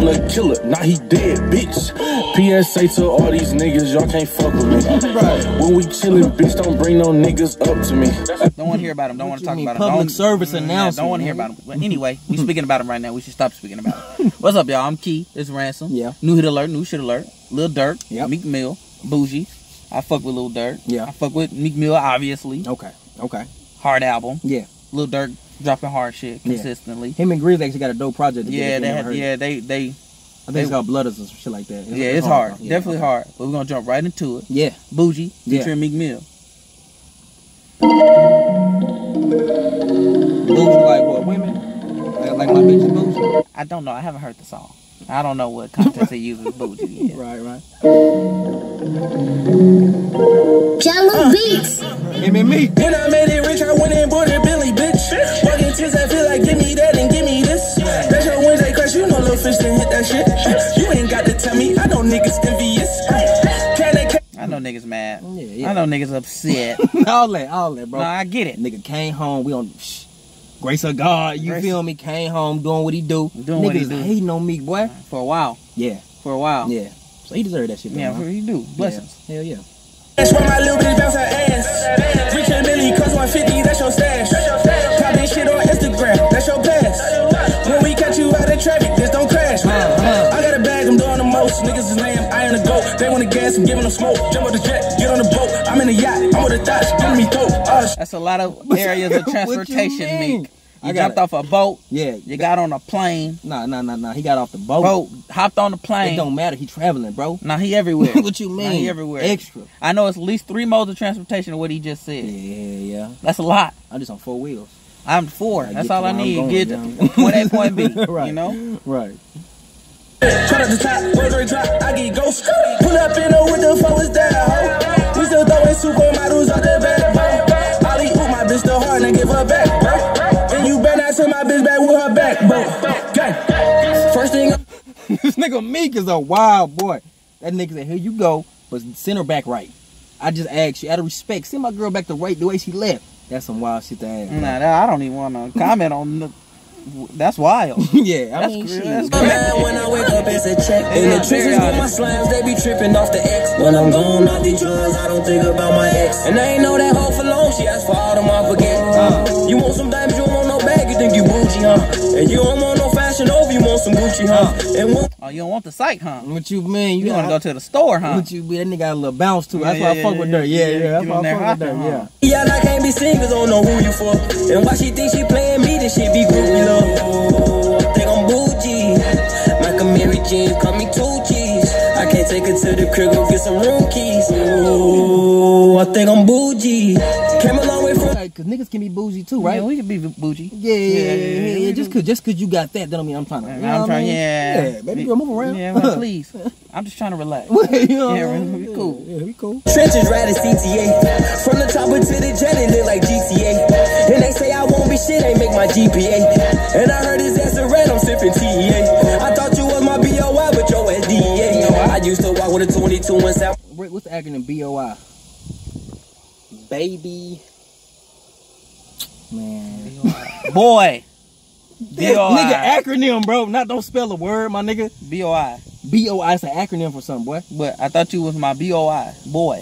a killer, now he dead, bitch. PSA to all these niggas, y'all can't fuck with me. When we chillin', bitch, don't bring no niggas up to me. Don't want to hear about him. Don't want to talk about him. Public service announcement. Don't want to hear about him. But anyway, we speaking about him right now. We should stop speaking about him. What's up, y'all? I'm Key. It's Ransom. Yeah. New hit alert. New shit alert. Lil Durk. Yep. Meek Mill. Bougie. I fuck with Lil Durk. Yeah. I fuck with Meek Mill, obviously. Okay. Hard album. Yeah. Lil Durk dropping hard shit consistently. Him and Grizzly actually got a dope project together. Yeah, I think it's called Blooders or some shit like that. It's hard. Yeah, definitely hard. But we're gonna jump right into it. Yeah. Bougie featuring Meek Mill. Bougie like what? Women? Like my bitch Bougie? I don't know. I haven't heard the song. I don't know what context they use with Bougie yet. Right. Jello Beats. Him and me. When I made it rich, I went and bought a Billy, bitch. Walking tears, I feel like give me that and give me this. That's your Wednesday crash, you know Lil Fish didn't hit that shit. You ain't got to tell me, I know niggas envious. I know niggas mad. Yeah. I know niggas upset. all that, bro. No, I get it. Nigga came home, we on grace of God, you feel me? Came home doing what he do. Niggas hating on me, boy. For a while. Yeah. Yeah. So he deserved that shit, though. Yeah, he do. Blessings. Yeah. Hell yeah. That's why my little bitch bounce her ass. Rich and Millie cost 150, that's your stash. Popping shit on Instagram, that's your pass. When we catch you out of traffic, just don't crash. I got a bag, I'm doing the most. Niggas is lame, I ain't a goat. They want to gas, I'm giving them smoke. Jump on the jet, get on the boat. I'm in a yacht, I'm with a thought, giving me dope. That's a lot of areas of transportation, Meek. You jumped off a boat. Yeah. You got on a plane. Nah. He got off the boat. Hopped on the plane. It don't matter. He traveling, bro. Nah, he everywhere. What you mean? Nah, he everywhere. Extra. I know it's at least 3 modes of transportation of what he just said. Yeah. That's a lot. I'm just on 4 wheels. I'm 4. That's all I need. Get point A, point B. Right. You know? Right. Try to the top, go drop, I get ghost. Pull up in with the fuck was that, ho? We still throwing supermodels out the back, bro. Ollie oop my bitch the hard and give her back, bro. And you better not send my bitch back with her back, bro. Okay. First thing this nigga Meek is a wild boy. That nigga said, here you go, but send her back right. I just asked you, out of respect, send my girl back the way she left. That's some wild shit to ask. Nah, I don't even want to comment on that's wild. Yeah, I mean, that's my man, when I wake up, it's a check. In the trenches with my slimes, they be tripping off the X. When I'm gone off these drugs, I don't think about my ex. And I ain't know that hoe for long, she asked for all them I forget. You want some diamonds, you don't want no bag, you think you bougie, huh? And you don't want no fashion over, you want some Gucci, huh? And you don't want the psych, huh? What you mean? You want to go to the store, huh? What you mean? That nigga got a little bounce too. That's why I fuck with Durk. Yeah. That's why I fuck with Durk. Yeah, I can't be seen cause I don't know who you for. And why she think she playing me, this shit be groovy love. I think I'm Bougie. Like a Mary Jane, call me 2 G's. I can't take her to the crib, go get some room keys. Ooh, I think I'm Bougie. Came a long way from. Cause niggas can be bougie too, right? Yeah, we can be bougie. Yeah. Just cause you got that don't mean I'm trying to. Yeah, baby girl, move around. Yeah, man, please. I'm just trying to relax. We cool. Yeah, we cool. Trenches riding CTA. From the chopper to the jet, it look like GTA. And they say I won't be shit, they make my GPA. And I heard his ass a red, I'm sipping TEA. I thought you was my BOI, but your ass DEA. I used to walk with a 22 and South. What's the acronym BOI? Baby. Man. Boy. Nigga acronym, bro. Don't spell a word, my nigga. BOI. BOI is an acronym for something, boy. But I thought you was my BOI. Boy.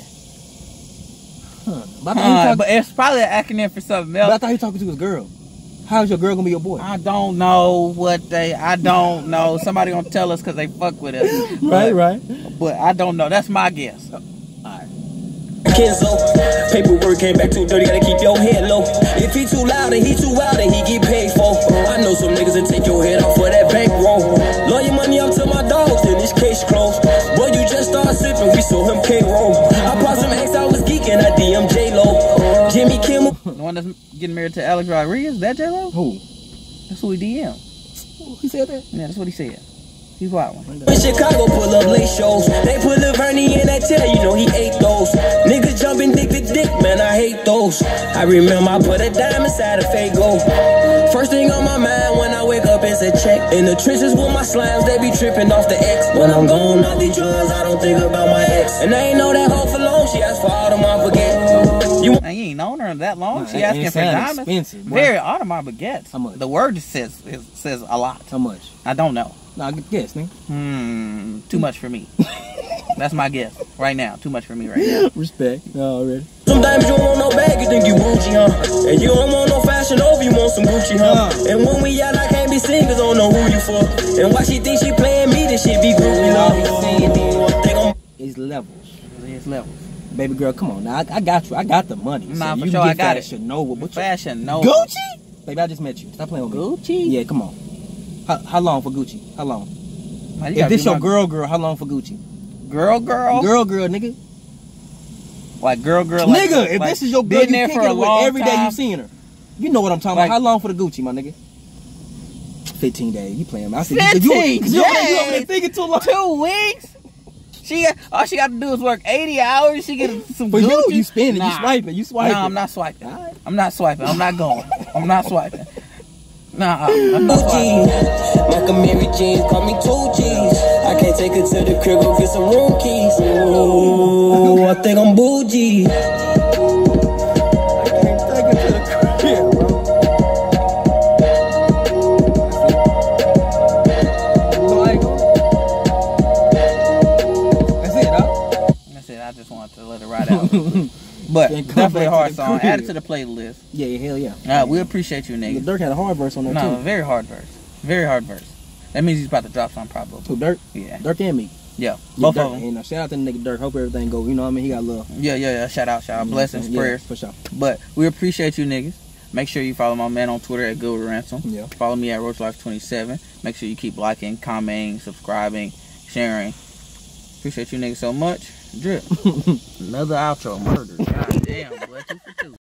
But it's probably an acronym for something else. But I thought he was talking to his girl. How's your girl gonna be your boy? I don't know I don't know. Somebody gonna tell us because they fuck with us. Right. But I don't know. That's my guess. Kenzo, paperwork came back too dirty, gotta keep your head low. If he too loud and he too wild and he get paid for. I know some niggas that take your head off for that bankroll. Lawyer money up to my dogs, then this case closed. Boy, you just started sipping, we saw him K-roll. I bought some X, I was geeking, I DM J-Lo. Jimmy Kimmel. The one that's getting married to Alex Rodriguez, that J-Lo? Who? That's who he DM. He said that? Yeah, that's what he said. He's wild one. In Chicago, pull up late shows. They put a Vernie in that tail, you know he ate those. Niggas jumping dick to dick, man, I hate those. I remember I put a dime inside a fake gold. First thing on my mind when I wake up is a check. In the trenches with my slimes, they be tripping off the X. When I'm gone off these drugs, I don't think about my ex. And I ain't know that hoe for long, she asked for all them I forget. You ain't known her that long. She asking for diamonds. Expensive, very Audemars baguettes. How much? The word says a lot. How much? I don't know. Nah, good guess, nigga. Too much for me. That's my guess right now. Too much for me right now. Respect. Already. Sometimes you don't want no bag, you think you Bougie, huh? And you don't want no fashion over, you want some Gucci, huh? And when we out, I can't be seen, cause I don't know who you for. And why she think she playing me, this shit be groovy, huh? It's levels. It's levels. Baby girl, come on now. I got you. I got the money. Nah, so for you sure, can I get got it. Fashion Nova. But Fashion Nova. Gucci? Baby, I just met you. Stop playing with me. Gucci? Yeah, come on. How long for Gucci? How long? Man, If this your girl, how long for Gucci? Girl, Girl, nigga. Like girl, like, nigga, if like this is your girl, been you there kicking for a it with long every day time. you seeing her. You know what I'm talking Like- about. How long for the Gucci, my nigga? 15 days. You playing? I said, 15 you over there days? thinking too long. 2 weeks? All she got to do is work 80 hours. She get some For Gucci. you spending, Nah. you swiping. No, I'm not swiping. All right. I'm not swiping. I'm not going. I'm not swiping. Nah, I'm not swiping. Like a Mary Jane, call me 2 G's. I can't take her to the crib, go get some room keys. Ooh, I think I'm Bougie. I can't take it to the crib, bro. That's it, huh? That's it. I just wanted to let it ride out. But Then come definitely a back hard to the song. crib. Add it to the playlist. Yeah, hell yeah. We appreciate you, Yeah, niggas. Durk had a hard verse on there No, too. very hard verse. Very hard verse. That means he's about to drop something probably. Who, Durk? Yeah. Durk and Meek. Yeah. Yeah, Both Durk, of them. And shout out to the nigga Durk. Hope everything go. You know what I mean? He got love. Yeah. Shout out. Blessings, Yeah, prayers. for sure. But we appreciate you niggas. Make sure you follow my man on Twitter at Good Ransom. Yeah. Follow me at RoachLife27. Make sure you keep liking, commenting, subscribing, sharing. Appreciate you niggas so much. Drip. Another outro. Murder. God damn, boy. 2 for 2.